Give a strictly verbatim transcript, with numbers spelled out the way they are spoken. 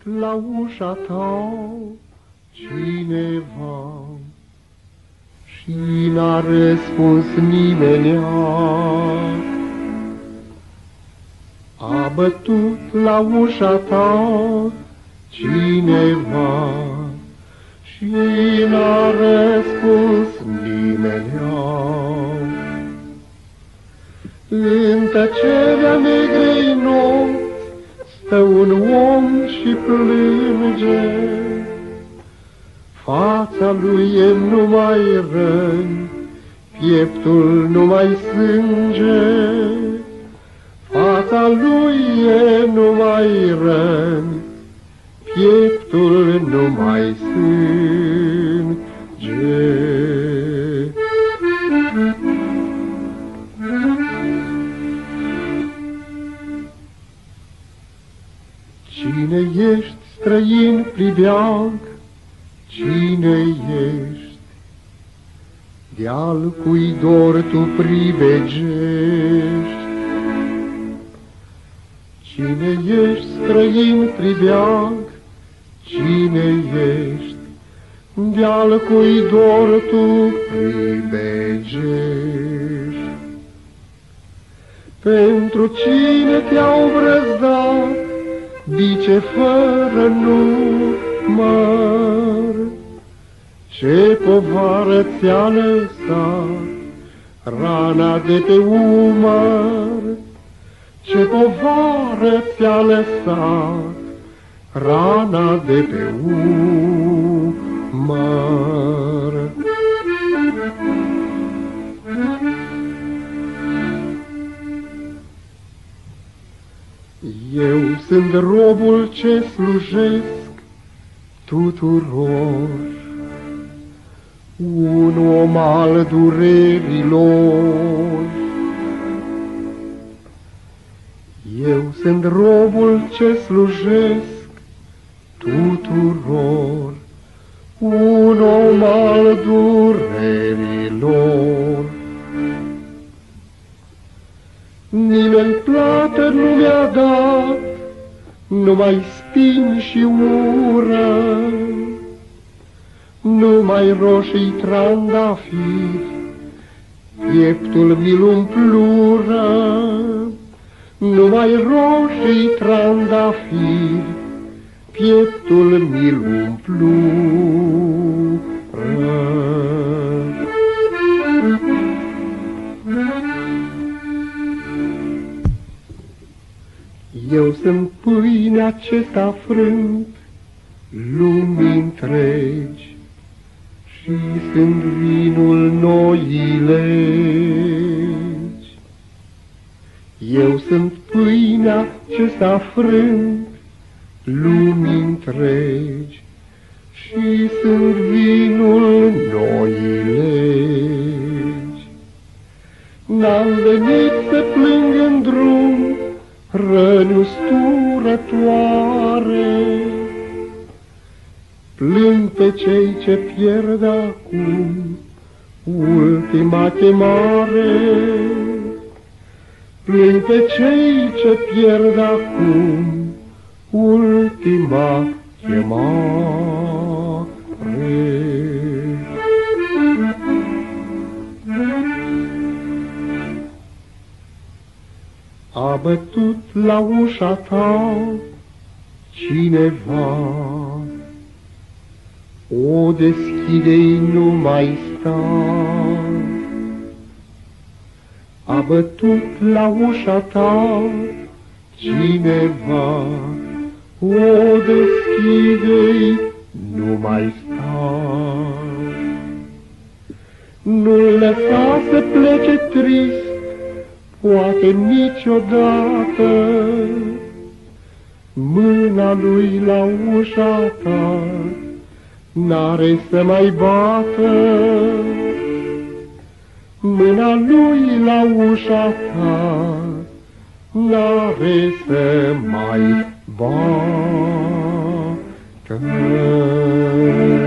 la ușa ta cineva și n-a răspuns nimenea. A bătut la ușa ta cineva și n-a răspuns nimenea. În tăcerea negrei nopți stă un om și plânge, fața lui e numai răni, pieptul numai sânge. Fața lui e numai răni, pieptul numai sânge. Cine ești, străin pribeag, cine ești? De-al cui dor tu pribegești? Cine ești, străin pribeag, cine ești? De-al cui dor tu pribegești? Pentru cine te-au brăzdat bice fără număr? Ce povară ți-a lăsat rana de pe umăr? Ce povară ți-a lăsat rana de pe umăr? Eu sunt robul ce slujesc tuturor, un om al durerilor. Eu sunt robul ce slujesc tuturor, un om al durerilor. Nimeni plată nu mi-a dat, numai spini și ură, numai roșii trandafiri, pieptul mi-l umplură. Numai roșii trandafiri, pieptul mi-l umplură. Eu sunt pâinea ce s-a frânt lumii întregi și sunt vinul noii legi. Eu sunt pâinea ce s-a frânt lumii întregi și sunt vinul noii legi. N-am venit să plâng în drum răni usturătoare, plâng pe cei ce pierd acum ultima chemare. Plâng pe cei ce pierd acum ultima chemare. A bătut la ușa ta cineva, o deschide-i, nu mai sta. A bătut la ușa ta cineva, o deschide-i, nu mai sta. Nu-l lăsa să plece trist, poate niciodată, mâna lui la ușa ta n-are să mai bată. Mâna lui la ușa ta n-are să mai bată.